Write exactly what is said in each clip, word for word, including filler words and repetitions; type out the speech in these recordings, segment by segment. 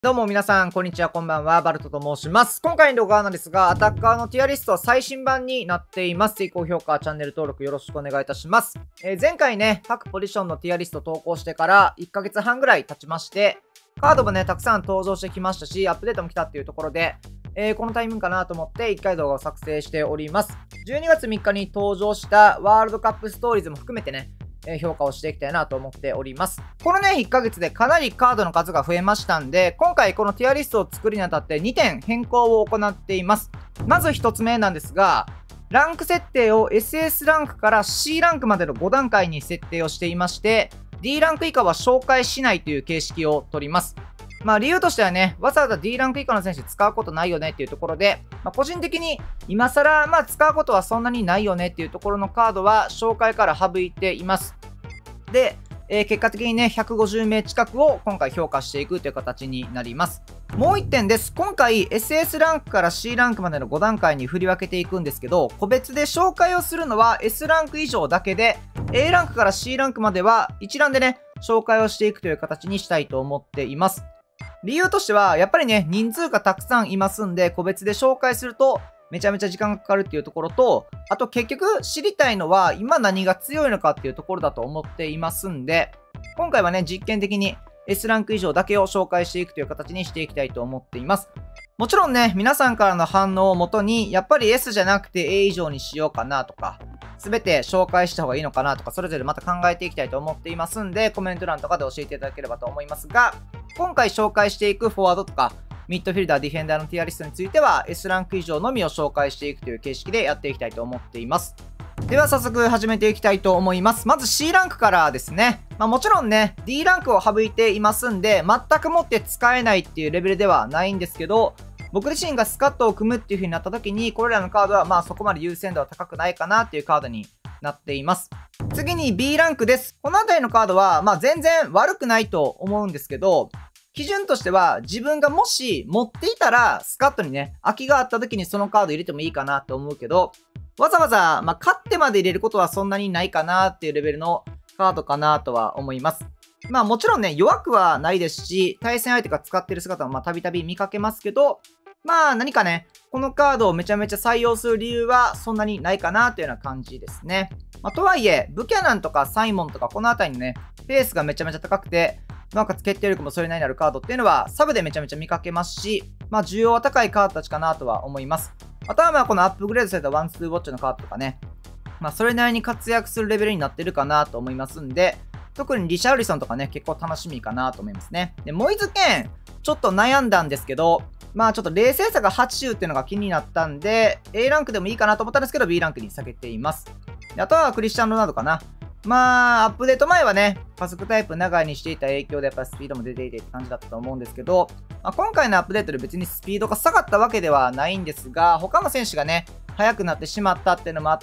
どうも皆さん、こんにちは、こんばんは。バルトと申します。今回の動画なんですが、アタッカーのティアリスト最新版になっています。ぜひ高評価、チャンネル登録よろしくお願いいたします。えー、前回ね、各ポジションのティアリスト投稿してからいっかげつはんぐらい経ちまして、カードもね、たくさん登場してきましたし、アップデートも来たっていうところで、えー、このタイミングかなと思っていっかい動画を作成しております。じゅうにがつみっかに登場したワールドカップストーリーズも含めてね、えー、評価をしていきたいなと思っております。このね、いっかげつでかなりカードの数が増えましたんで、今回このティアリストを作るにあたってにてん変更を行っています。まずひとつめなんですが、ランク設定を エスエス ランクから シー ランクまでのご段階に設定をしていまして、D ランク以下は紹介しないという形式を取ります。まあ理由としてはね、わざわざ D ランク以下の選手使うことないよねっていうところで、まあ、個人的に今更まあ使うことはそんなにないよねっていうところのカードは紹介から省いています。で、えー、結果的にね、ひゃくごじゅうめい近くを今回評価していくという形になります。もういってんです。今回 エスエス ランクから シー ランクまでのご段階に振り分けていくんですけど、個別で紹介をするのは S ランク以上だけで、A ランクから シー ランクまでは一覧でね、紹介をしていくという形にしたいと思っています。理由としては、やっぱりね、人数がたくさんいますんで、個別で紹介すると、めちゃめちゃ時間がかかるっていうところと、あと結局知りたいのは、今何が強いのかっていうところだと思っていますんで、今回はね、実験的に S ランク以上だけを紹介していくという形にしていきたいと思っています。もちろんね、皆さんからの反応をもとに、やっぱり S じゃなくて A 以上にしようかなとか、すべて紹介した方がいいのかなとか、それぞれまた考えていきたいと思っていますんで、コメント欄とかで教えていただければと思いますが、今回紹介していくフォワードとか、ミッドフィルダー、ディフェンダーのティアリストについては S ランク以上のみを紹介していくという形式でやっていきたいと思っています。では早速始めていきたいと思います。まず C ランクからですね。まあもちろんね、D ランクを省いていますんで、全くもって使えないっていうレベルではないんですけど、僕自身がスカットを組むっていう風になった時に、これらのカードはまあそこまで優先度は高くないかなっていうカードになっています。次に B ランクです。この辺りのカードはまあ全然悪くないと思うんですけど、基準としては自分がもし持っていたらスカットにね、空きがあった時にそのカード入れてもいいかなって思うけど、わざわざ、まあ、勝ってまで入れることはそんなにないかなっていうレベルのカードかなとは思います。まあもちろんね、弱くはないですし、対戦相手が使ってる姿もまあたびたび見かけますけど、まあ何かね、このカードをめちゃめちゃ採用する理由はそんなにないかなというような感じですね。まあ、とはいえ、ブキャナンとかサイモンとかこの辺りのね、ペースがめちゃめちゃ高くて、なおかつ決定力もそれなりになるカードっていうのはサブでめちゃめちゃ見かけますし、まあ需要は高いカードたちかなとは思います。あとはまあこのアップグレードされたワンツーウォッチのカードとかね、まあそれなりに活躍するレベルになってるかなと思いますんで、特にリシャルリソンとかね、結構楽しみかなと思いますね。で、モイズケン、ちょっと悩んだんですけど、まあちょっと冷静さがはちじゅうっていうのが気になったんで、A ランクでもいいかなと思ったんですけど、B ランクに下げています。であとはクリスチャン・ロナウドかな。まあ、アップデート前はね、加速タイプ長いにしていた影響でやっぱりスピードも出ていてって感じだったと思うんですけど、まあ、今回のアップデートで別にスピードが下がったわけではないんですが、他の選手がね、速くなってしまったっていうのもあって、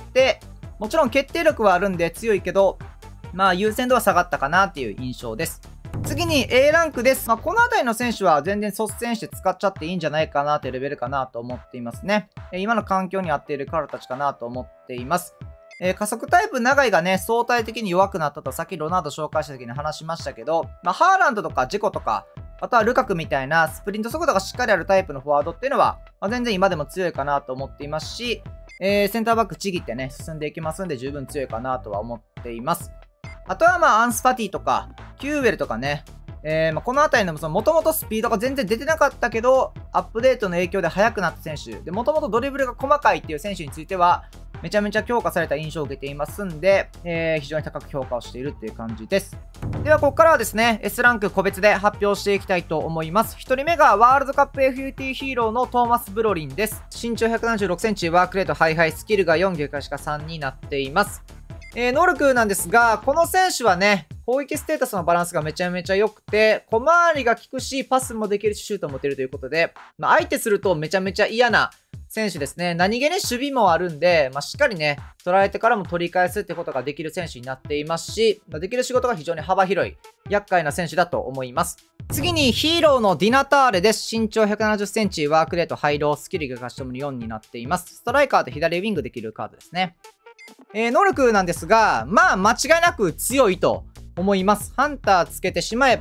もちろん決定力はあるんで強いけど、まあ優先度は下がったかなっていう印象です。次に A ランクです。まあ、この辺りの選手は全然率先して使っちゃっていいんじゃないかなっていうレベルかなと思っていますね。今の環境に合っている彼たちかなと思っています。えー、加速タイプ長いがね、相対的に弱くなったとさっきロナウド紹介した時に話しましたけど、まあ、ハーランドとかジェコとか、あとはルカクみたいなスプリント速度がしっかりあるタイプのフォワードっていうのは、まあ、全然今でも強いかなと思っていますし、えー、センターバックちぎってね、進んでいきますんで十分強いかなとは思っています。あとはまあ、アンスファティとか、キューウェルとかね、えー、まあこの辺りのももともとスピードが全然出てなかったけど、アップデートの影響で速くなった選手、で、もともとドリブルが細かいっていう選手については、めちゃめちゃ強化された印象を受けていますんで、えー、非常に高く評価をしているっていう感じです。では、ここからはですね、S ランク個別で発表していきたいと思います。ひとりめがワールドカップ エフユーティー ヒーローのトーマス・ブロリンです。身長ひゃくななじゅうろくセンチ、ワークレートハイハイ、スキルがよん、逆足がさんになっています。えー、能力なんですが、この選手はね、攻撃ステータスのバランスがめちゃめちゃ良くて、小回りが効くし、パスもできるし、シュートも打てるということで、まあ、相手するとめちゃめちゃ嫌な選手ですね。何気に守備もあるんで、まあ、しっかりね、捉えてからも取り返すってことができる選手になっていますし、できる仕事が非常に幅広い、厄介な選手だと思います。次にヒーローのディナターレです。身長ひゃくななじゅっセンチ、ワークレート、ハイロー、スキルが貸しともによんになっています。ストライカーで左ウィングできるカードですね。えー、能力なんですが、まあ間違いなく強いと思います。ハンターつけてしまえば、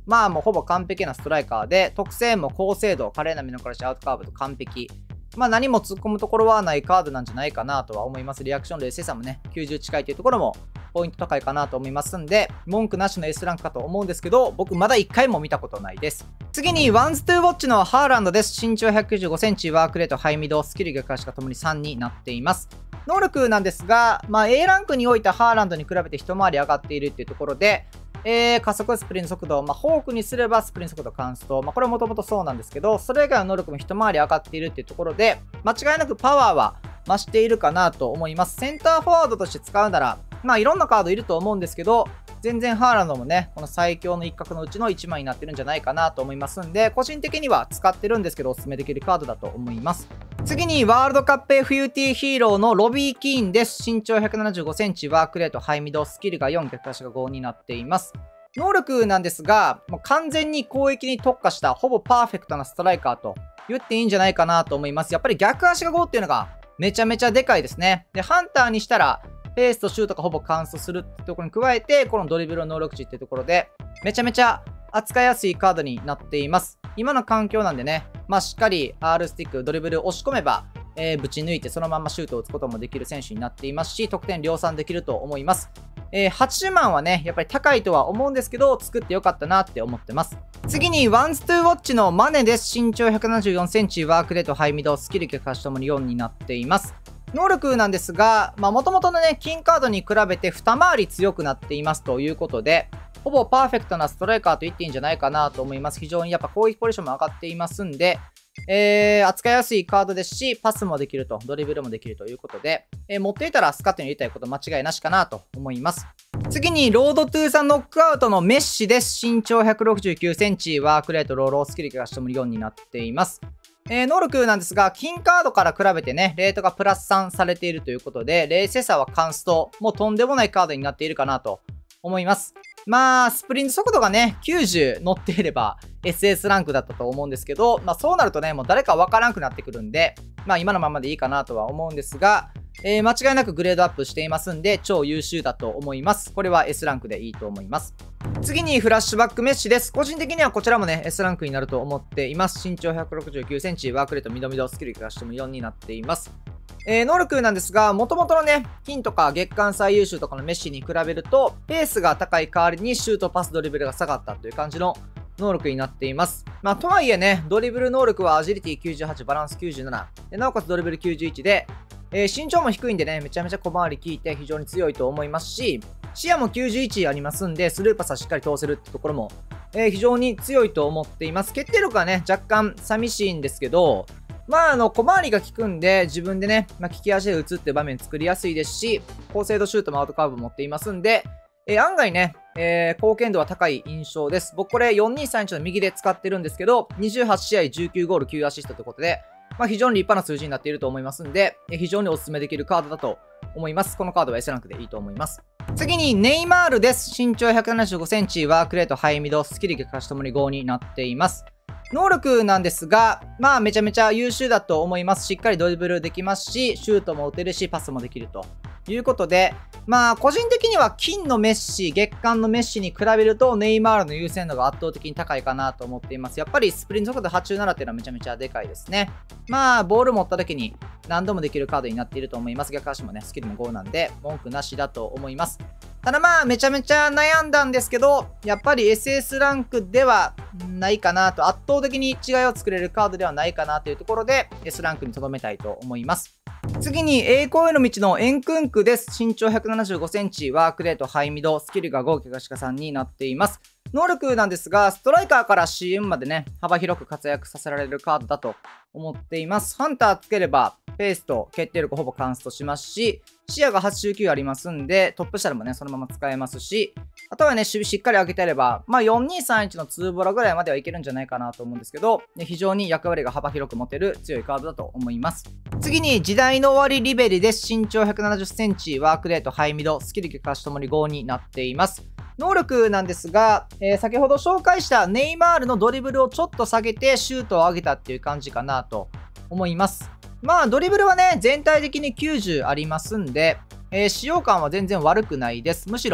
まあもうほぼ完璧なストライカーで、特性も高精度、華麗な身のこなし、アウトカーブと完璧。まあ何も突っ込むところはないカードなんじゃないかなとは思います。リアクション冷静さもね、きゅうじゅう近いというところもポイント高いかなと思いますんで、文句なしの S ランクかと思うんですけど、僕まだいっかいも見たことないです。次に、ワンズトゥーウォッチのハーランドです。身長ひゃくきゅうじゅうごセンチ、ワークレート、ハイミド、スキル逆足がともにさんになっています。能力なんですが、まあ A ランクにおいてハーランドに比べて一回り上がっているっていうところで、えー、加速スプリント速度、まあ、ホークにすればスプリント速度カンスト、まあ、これはもともとそうなんですけど、それ以外の能力も一回り上がっているっていうところで、間違いなくパワーは増しているかなと思います。センターフォワードとして使うなら、まあいろんなカードいると思うんですけど、全然ハーランドもね、この最強の一角のうちのいちまいになってるんじゃないかなと思いますんで、個人的には使ってるんですけど、おすすめできるカードだと思います。次に、ワールドカップ エフユーティー ヒーローのロビー・キーンです。身長ひゃくななじゅうごセンチ、ワークレート、ハイミド、スキルがよん、逆足がごになっています。能力なんですが、もう完全に攻撃に特化したほぼパーフェクトなストライカーと言っていいんじゃないかなと思います。やっぱり逆足がごっていうのがめちゃめちゃでかいですね。で、ハンターにしたら、ペースとシュートがほぼ完走するってところに加えて、このドリブルの能力値っていうところで、めちゃめちゃ扱いやすいカードになっています。今の環境なんでね、まあしっかり R スティック、ドリブル押し込めば、えー、ぶち抜いてそのままシュートを打つこともできる選手になっていますし、得点量産できると思います。えー、はちじゅうまんはね、やっぱり高いとは思うんですけど、作ってよかったなって思ってます。次に、ワンズトゥーウォッチのマネです。身長ひゃくななじゅうよんセンチ、ワークレート、ハイミド、スキル逆足ともによんになっています。能力なんですが、まあ元々のね、金カードに比べて二回り強くなっていますということで、ほぼパーフェクトなストライカーと言っていいんじゃないかなと思います。非常にやっぱ攻撃ポジションも上がっていますんで、えー、扱いやすいカードですし、パスもできると、ドリブルもできるということで、えー、持っていたらスカットに入れたいこと間違いなしかなと思います。次に、ロードトゥーザノックアウトのメッシです。身長ひゃくろくじゅうきゅうセンチ、ワークレート、ローロースキルがしてもよんになっています。えー、能力なんですが、金カードから比べてね、レートがプラスさんされているということで、冷静さはカンスト、もうとんでもないカードになっているかなと思います。まあ、スプリント速度がね、きゅうじゅう乗っていれば エスエス ランクだったと思うんですけど、まあそうなるとね、もう誰かわからんくなってくるんで、まあ今のままでいいかなとは思うんですが、えー、間違いなくグレードアップしていますんで、超優秀だと思います。これは S ランクでいいと思います。次にフラッシュバックメッシです。個人的にはこちらもね、S ランクになると思っています。身長ひゃくろくじゅうきゅうセンチ、ワークレート、ミドミド、スキルがしてもよんになっています。えー、能力なんですが、元々のね、金とか月間最優秀とかのメッシに比べると、ペースが高い代わりにシュート、パス、ドリブルが下がったという感じの能力になっています。まあ、とはいえね、ドリブル能力はアジリティきゅうじゅうはち、バランスきゅうじゅうなな、でなおかつドリブルきゅうじゅういちで、えー、身長も低いんでね、めちゃめちゃ小回り効いて非常に強いと思いますし、視野もきゅうじゅういちありますんで、スルーパスはしっかり通せるってところも、えー、非常に強いと思っています。決定力はね、若干寂しいんですけど、まあ、あの、小回りが効くんで、自分でね、まあ、利き足で打つって場面作りやすいですし、高精度シュートもアウトカーブ持っていますんで、えー、案外ね、えー、貢献度は高い印象です。僕これよんにさんいちの右で使ってるんですけど、にじゅうはちしあいじゅうきゅうゴールきゅうアシストということで、まあ、非常に立派な数字になっていると思いますんで、えー、非常にお勧めできるカードだと思います。このカードは S ランクでいいと思います。次に、ネイマールです。身長ひゃくななじゅうごセンチ、ワークレート、ハイミド、スキル逆足ともにごになっています。能力なんですが、まあめちゃめちゃ優秀だと思います。しっかりドリブルできますし、シュートも打てるし、パスもできるということで、まあ個人的には金のメッシ、月間のメッシに比べるとネイマールの優先度が圧倒的に高いかなと思っています。やっぱりスプリント速度はちじゅうななっていうのはめちゃめちゃでかいですね。まあボール持った時に何度もできるカードになっていると思います。逆足もね、スキルもごなんで文句なしだと思います。ただまあめちゃめちゃ悩んだんですけど、やっぱり エスエス ランクではないかなと、圧倒的に違いを作れるカードではないかなというところで S ランクに留めたいと思います。次に栄光への道のエンクンクです。身長ひゃくななじゅうごセンチ、ワークレート、ハイミド、スキルがご、怪我しかさんになっています。能力なんですが、ストライカーから シーエム までね、幅広く活躍させられるカードだと思っています。ハンターつければ、ペースと決定力ほぼカンストしますし、視野がはちじゅうきゅうありますんで、トップ下でもね、そのまま使えますし、あとはね、守備しっかり上げてやれば、まあよんにさんいちのツーボラぐらいまではいけるんじゃないかなと思うんですけど、非常に役割が幅広く持てる強いカードだと思います。次に、時代の終わりリベリです。身長ひゃくななじゅっセンチ、ワークレート、ハイミド、スキル逆足ともにごになっています。能力なんですが、えー、先ほど紹介したネイマールのドリブルをちょっと下げてシュートを上げたっていう感じかなと思います。まあドリブルはね、全体的にきゅうじゅうありますんで、えー、使用感は全然悪くないです。むしろ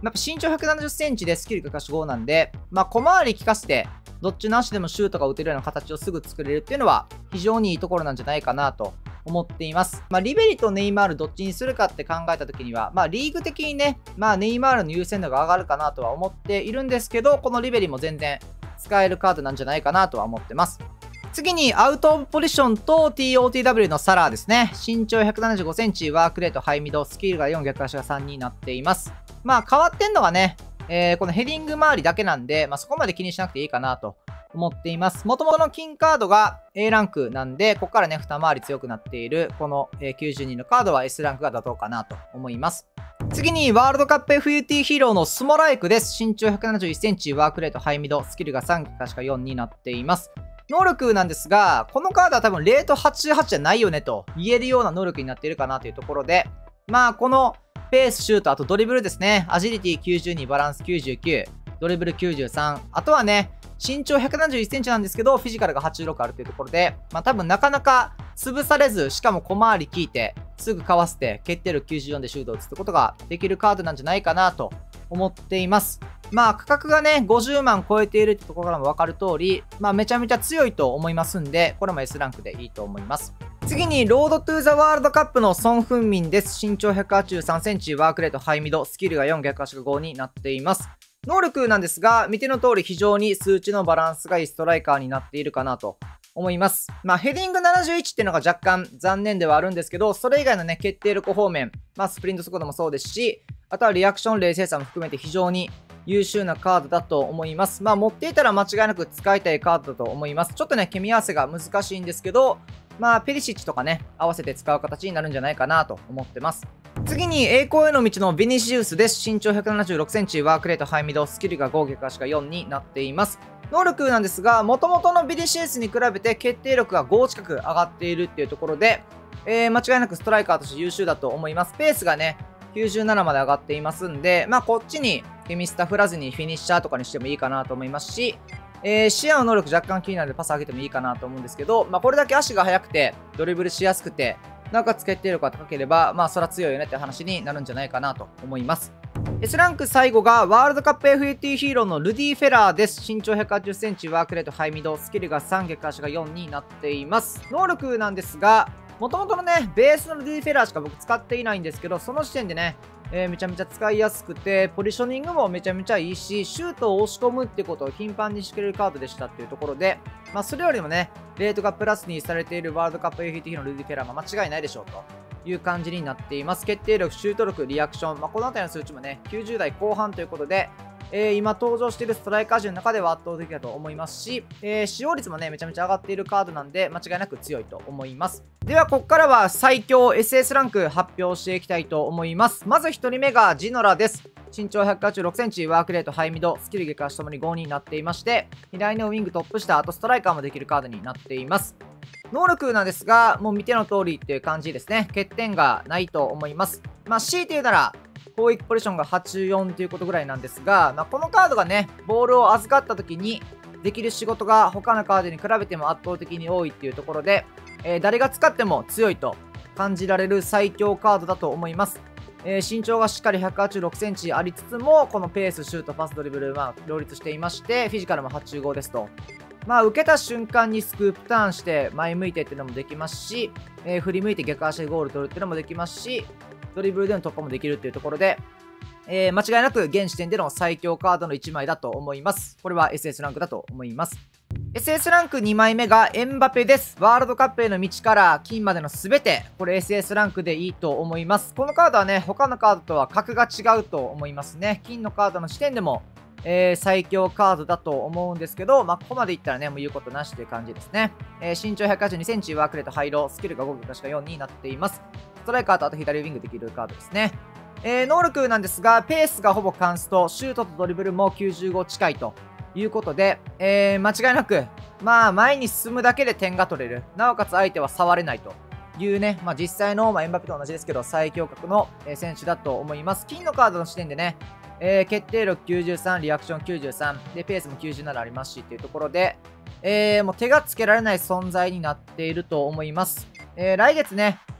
やっぱ身長ひゃくななじゅっセンチでスキルが可視ごなんで、まあ、小回り効かせて、どっちの足でもシュートが打てるような形をすぐ作れるっていうのは、非常にいいところなんじゃないかなと思っています。まあ、リベリとネイマールどっちにするかって考えた時には、まあ、リーグ的にね、まあ、ネイマールの優先度が上がるかなとは思っているんですけど、このリベリも全然使えるカードなんじゃないかなとは思ってます。次に、アウトオブポジションと ティーオーティーダブリュー のサラーですね。身長ひゃくななじゅうごセンチ、ワークレート、ハイミド、スキルがよん、逆足がさんになっています。まあ、変わってんのがね、えー、このヘディング周りだけなんで、まあ、そこまで気にしなくていいかなと思っています。元々の金カードが エー ランクなんで、ここからね、二回り強くなっている、このきゅうじゅうにのカードは エス ランクが妥当かなと思います。次に、ワールドカップ エフユーティー ヒーローのスモライクです。身長ひゃくななじゅういっセンチ、ワークレート、ハイミド、スキルがさん、確かよんになっています。能力なんですが、このカードは多分レートはちじゅうはちじゃないよねと言えるような能力になっているかなというところで、まあ、このペース、シュート、あとドリブルですね。アジリティきゅうじゅうに、バランスきゅうじゅうきゅう、ドリブルきゅうじゅうさん、あとはね、身長ひゃくななじゅういっセンチなんですけど、フィジカルがはちじゅうろくあるというところで、まあ多分なかなか潰されず、しかも小回り効いて、すぐかわせて、決定力きゅうじゅうよんでシュートを打つってことができるカードなんじゃないかなと思っています。まあ価格がね、ごじゅうまん超えているってところからもわかる通り、まあめちゃめちゃ強いと思いますんで、これも エス ランクでいいと思います。次に、ロードトゥーザワールドカップのソン・フンミンです。身長ひゃくはちじゅうさんセンチ、ワークレート、ハイミド、スキルがよん、逆足がごになっています。能力なんですが、見ての通り非常に数値のバランスがいいストライカーになっているかなと思います。まあヘディングななじゅういちっていうのが若干残念ではあるんですけど、それ以外のね、決定力方面、まあスプリント速度もそうですし、あとはリアクション冷静さも含めて非常に優秀なカードだと思います。まあ持っていたら間違いなく使いたいカードだと思います。ちょっとね、組み合わせが難しいんですけど、まあペリシッチとかね、合わせて使う形になるんじゃないかなと思ってます。次に、栄光への道のビニシウスです。身長ひゃくななじゅうろくセンチ、ワークレート、ハイミド、スキルがご、逆足がよんになっています。能力なんですが、元々のビニシウスに比べて決定力がご近く上がっているっていうところで、えー、間違いなくストライカーとして優秀だと思います。ペースがね、きゅうじゅうななまで上がっていますんで、まあこっちにケミスタ振らずにフィニッシャーとかにしてもいいかなと思いますし、えー、視野の能力若干気になるのでパス上げてもいいかなと思うんですけど、まあこれだけ足が速くて、ドリブルしやすくて、なおかつ決定力が高ければ、まあそら強いよねって話になるんじゃないかなと思います。S ランク最後がワールドカップ エフユーティー ヒーローのルディ・フェラーです。身長ひゃくはちじゅっセンチ、ワークレート、ハイミド、スキルがさん、逆足がよんになっています。能力なんですが、元々のね、ベースのルディ・フェラーしか僕使っていないんですけど、その時点でね、えー、めちゃめちゃ使いやすくて、ポジショニングもめちゃめちゃいいし、シュートを押し込むってことを頻繁にしてくれるカードでしたっていうところで、まあそれよりもね、レートがプラスにされているワールドカップ エフユーティー のルディ・フェラーが間違いないでしょうという感じになっています。決定力、シュート力、リアクション、まあ、この辺りの数値もね、きゅうじゅう代後半ということで、えー、今登場しているストライカー陣の中では圧倒的だと思いますし、えー、使用率もね、めちゃめちゃ上がっているカードなんで、間違いなく強いと思います。では、ここからは最強 エスエス ランク発表していきたいと思います。まずひとりめがジノラです。身長ひゃくはちじゅうろくセンチ、ワークレート、ハイミド、スキル激足ともにごになっていまして、左のウィングトップ下、あとストライカーもできるカードになっています。能力なんですが、もう見ての通りっていう感じですね。欠点がないと思います。まあ、強いて言うなら、攻撃ポジションがはちじゅうよんということぐらいなんですが、まあ、このカードがね、ボールを預かった時にできる仕事が他のカードに比べても圧倒的に多いっていうところで、えー、誰が使っても強いと感じられる最強カードだと思います。えー、身長がしっかりひゃくはちじゅうろくセンチありつつも、このペース、シュート、パス、ドリブル、まあ、両立していまして、フィジカルもはちじゅうごですと。まあ、受けた瞬間にスクープターンして前向いてっていうのもできますし、えー、振り向いて逆足でゴール取るっていうのもできますし、ドリブルでの突破もできるっていうところで、えー、間違いなく現時点での最強カードのいちまいだと思います。これは エスエス ランクだと思います。エスエス ランクにまいめがエンバペです。ワールドカップへの道から金までのすべて、これ エスエス ランクでいいと思います。このカードはね、他のカードとは格が違うと思いますね。金のカードの時点でも、えー、最強カードだと思うんですけど、まあ、ここまでいったらね、もう言うことなしという感じですね。えー、身長ひゃくはちじゅうにセンチ、ワークレート、ハイロー、スキルがご、確かよんになっています。ストライカーとあと左ウィングできるカードですね。えー、能力なんですが、ペースがほぼカンスト、シュートとドリブルもきゅうじゅうご近いということで、えー、間違いなく、まあ、前に進むだけで点が取れる。なおかつ相手は触れないというね、まあ実際の、まあ、エンバペと同じですけど、最強格の、えー、選手だと思います。金のカードの時点でね、えー、決定力きゅうじゅうさん、リアクションきゅうじゅうさん、で、ペースもきゅうじゅうななありますしっていうところで、えー、もう手がつけられない存在になっていると思います。えー、来月ね、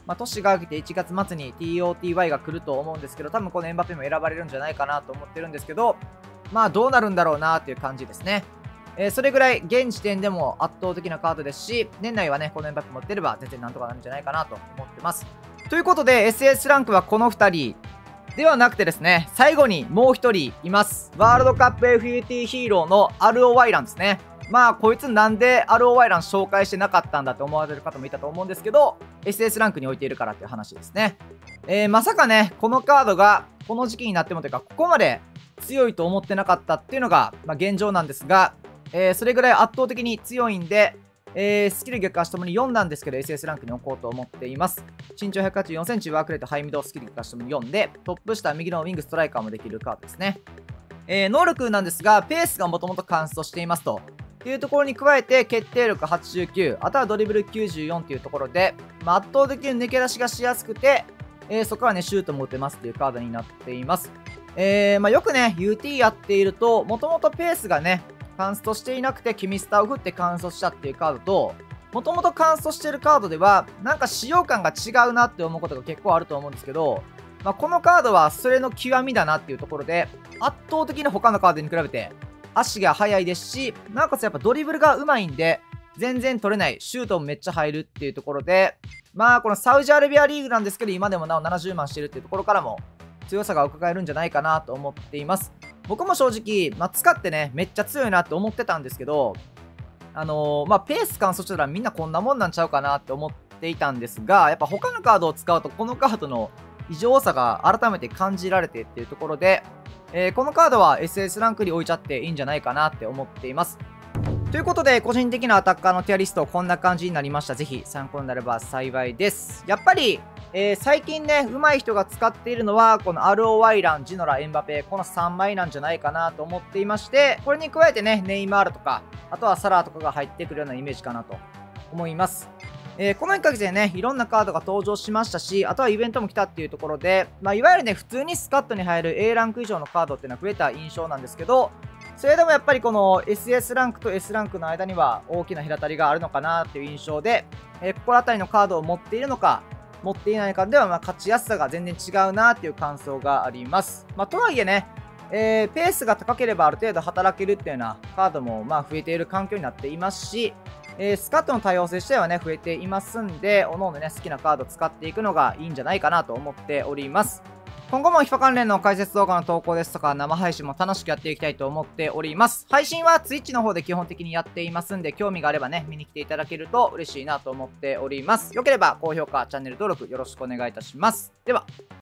まあ、年が明けていちがつ末に ティーオーティーワイ が来ると思うんですけど、多分このエムバペも選ばれるんじゃないかなと思ってるんですけど、まあどうなるんだろうなっていう感じですね。えー、それぐらい現時点でも圧倒的なカードですし、年内はね、このエムバペ持ってれば全然なんとかなるんじゃないかなと思ってます。ということで エスエス ランクはこのふたりではなくてですね、最後にもうひとりいます。ワールドカップ エフユーティー ヒーローの アールオーワイ ランですね。まあこいつなんで アールオーワイ ラン紹介してなかったんだと思われる方もいたと思うんですけど、 エスエス ランクに置いているからっていう話ですね。えー、まさかね、このカードがこの時期になってもというか、ここまで強いと思ってなかったっていうのが、まあ、現状なんですが、えー、それぐらい圧倒的に強いんで、えー、スキル逆足ともによんなんですけど エスエス ランクに置こうと思っています。身長ひゃくはちじゅうよんセンチ、ワークレート、ハイミド、スキル逆足ともによんで、トップ下右のウィングストライカーもできるカードですね。えー、能力なんですが、ペースがもともとカンストしていますとっていうところに加えて、決定力はちじゅうきゅう、あとはドリブルきゅうじゅうよんというところで、まあ、圧倒的に抜け出しがしやすくて、えー、そこからね、シュートも打てますっていうカードになっています。えー、まあ、よくね、ユーティー やっていると、もともとペースがね、カンストしていなくて、キミスターを振ってカンストしたっていうカードと、もともとカンストしてるカードでは、なんか使用感が違うなって思うことが結構あると思うんですけど、まあ、このカードはそれの極みだなっていうところで、圧倒的に他のカードに比べて、足が速いですし、なおかつやっぱドリブルが上手いんで、全然取れない、シュートもめっちゃ入るっていうところで、まあこのサウジアラビアリーグなんですけど、今でもなおななじゅうまんしてるっていうところからも、強さが伺えるんじゃないかなと思っています。僕も正直、まあ、使ってね、めっちゃ強いなって思ってたんですけど、あのー、まあ、ペース感そしたらみんなこんなもんなんちゃうかなって思っていたんですが、やっぱ他のカードを使うと、このカードの異常さが改めて感じられてっていうところで、えー、このカードは エスエス ランクに置いちゃっていいんじゃないかなって思っています。ということで、個人的なアタッカーのティアリスト、こんな感じになりました。ぜひ参考になれば幸いです。やっぱり、えー、最近ね、上手い人が使っているのは、この アールオーワイ ラン、ジノラ、エムバペ、このさんまいなんじゃないかなと思っていまして、これに加えてね、ネイマールとか、あとはサラーとかが入ってくるようなイメージかなと思います。えー、このいっかげつでね、いろんなカードが登場しましたし、あとはイベントも来たっていうところで、まあ、いわゆるね、普通にスカットに入る エー ランク以上のカードっていうのは増えた印象なんですけど、それでもやっぱりこの エスエス ランクと S ランクの間には大きな隔たりがあるのかなっていう印象で、えー、ここら辺りのカードを持っているのか、持っていないかでは、まあ、勝ちやすさが全然違うなっていう感想があります。まあ、とはいえね、えー、ペースが高ければある程度働けるっていうようなカードもまあ増えている環境になっていますし、えー、スカットの多様性自体はね、増えていますんで、おのおのね、好きなカードを使っていくのがいいんじゃないかなと思っております。今後も エフアイエー 関連の解説動画の投稿ですとか、生配信も楽しくやっていきたいと思っております。配信は Twitch の方で基本的にやっていますんで、興味があればね、見に来ていただけると嬉しいなと思っております。よければ高評価、チャンネル登録よろしくお願いいたします。では。